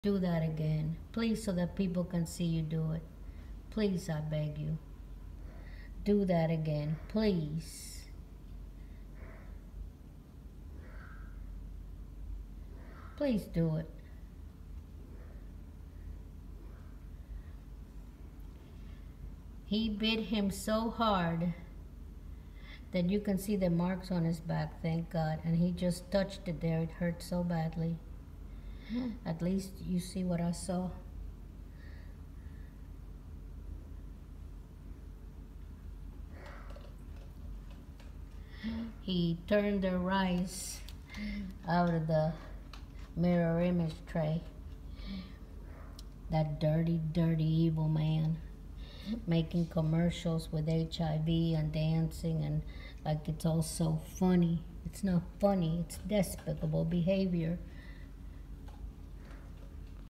Do that again. Please, so that people can see you do it. Please, I beg you. Do that again. Please. Please do it. He bit him so hard that you can see the marks on his back, thank God. And he just touched it there. It hurt so badly. At least you see what I saw. He turned the rice out of the mirror image tray. That dirty, dirty, evil man. Making commercials with HIV and dancing and like it's all so funny. It's not funny. It's despicable behavior.